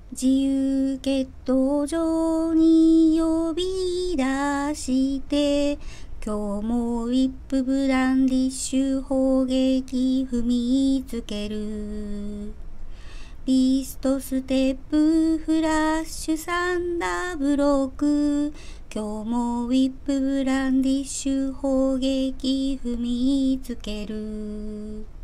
自由決闘場に呼び出して、今日もウィップブランディッシュ砲撃踏みつける。ビーストステップフラッシュサンダーブロック、今日もウィップブランディッシュ砲撃踏みつける。